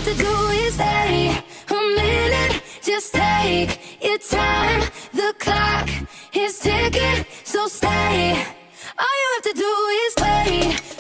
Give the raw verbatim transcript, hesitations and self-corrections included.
have to do is wait a minute, just take your time. The clock is ticking, so stay. All you have to do is wait